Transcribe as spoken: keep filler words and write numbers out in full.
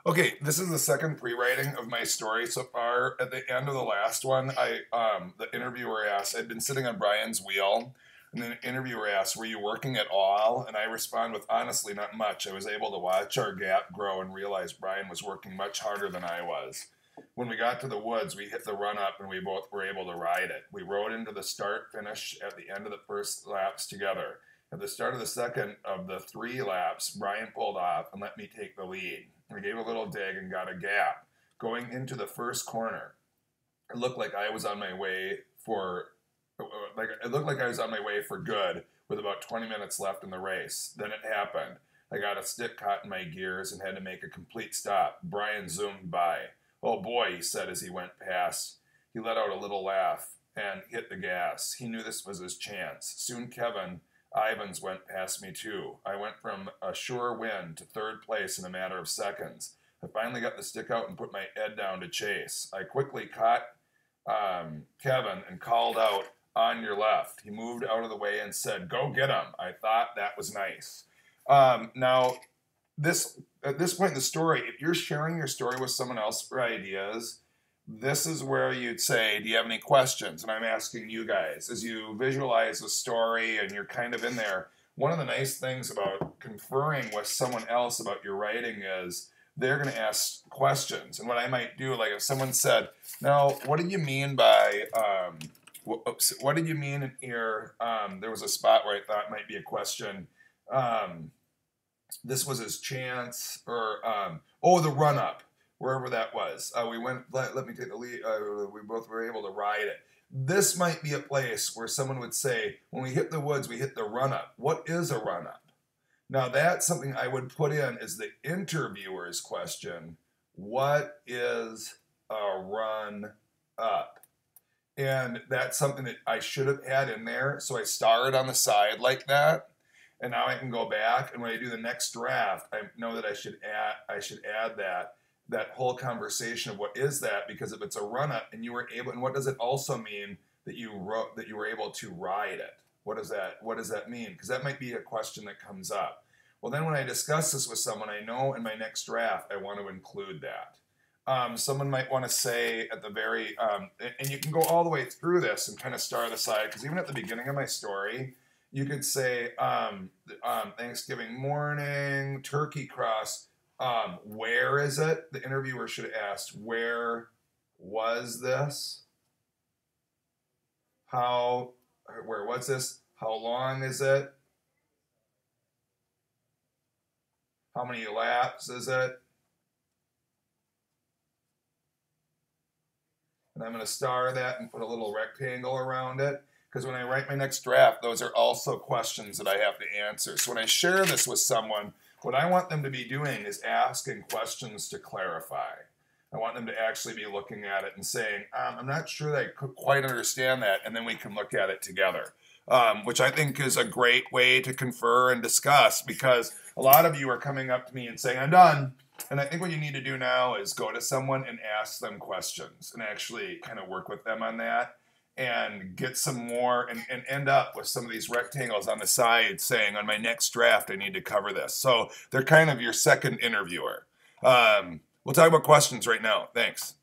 Okay, this is the second pre-writing of my story so far. At the end of the last one, I um, the interviewer asked, I'd been sitting on Brian's wheel, and then the interviewer asked, "Were you working at all?" And I respond with, "Honestly, not much. I was able to watch our gap grow and realize Brian was working much harder than I was." When we got to the woods, we hit the run up and we both were able to ride it. We rode into the start finish at the end of the first laps together. At the start of the second of the three laps, Brian pulled off and let me take the lead. I gave a little dig and got a gap. Going into the first corner, it looked like I was on my way for, like it looked like I was on my way for good with about twenty minutes left in the race. Then it happened. I got a stick caught in my gears and had to make a complete stop. Brian zoomed by. "Oh boy," he said as he went past. He let out a little laugh and hit the gas. He knew this was his chance. Soon Kevin Ivans went past me too. I went from a sure win to third place in a matter of seconds. I finally got the stick out and put my head down to chase. I quickly caught um, Kevin and called out, "On your left." He moved out of the way and said, "Go get him." I thought that was nice. Um, now, this at this point in the story, if you're sharing your story with someone else for ideas, this is where you'd say, "Do you have any questions?" And I'm asking you guys, as you visualize the story and you're kind of in there, one of the nice things about conferring with someone else about your writing is they're going to ask questions. And what I might do, like if someone said, "Now, what did you mean by, um, what, what did you mean in here?" Um, there was a spot where I thought might be a question. Um, this was his chance, or, um, oh, the run-up. Wherever that was. Uh, we went, let, let me take the lead, uh, we both were able to ride it. This might be a place where someone would say, when we hit the woods, we hit the run-up. What is a run-up? Now that's something I would put in as the interviewer's question. What is a run-up? And that's something that I should have had in there, so I started on the side like that. And now I can go back, and when I do the next draft, I know that I should add, I should add that. that whole conversation of what is that, because if it's a run-up and you were able, and what does it also mean that you wrote, that you were able to ride it? What does that, what does that mean? Because that might be a question that comes up. Well, then when I discuss this with someone, I know in my next draft, I want to include that. Um, someone might want to say at the very, um, and you can go all the way through this and kind of star the side, because even at the beginning of my story, you could say, um, um, Thanksgiving morning, turkey cross. Um, where is it? The interviewer should have asked, where was this? How, where was this? How long is it? How many laps is it? And I'm going to star that and put a little rectangle around it, because when I write my next draft, those are also questions that I have to answer. So when I share this with someone, what I want them to be doing is asking questions to clarify. I want them to actually be looking at it and saying, um, I'm not sure that I could quite understand that, and then we can look at it together, um, which I think is a great way to confer and discuss, because a lot of you are coming up to me and saying, "I'm done." And I think what you need to do now is go to someone and ask them questions and actually kind of work with them on that, and get some more, and, and end up with some of these rectangles on the side saying, on my next draft, I need to cover this. So they're kind of your second interviewer. Um, we'll talk about questions right now. Thanks.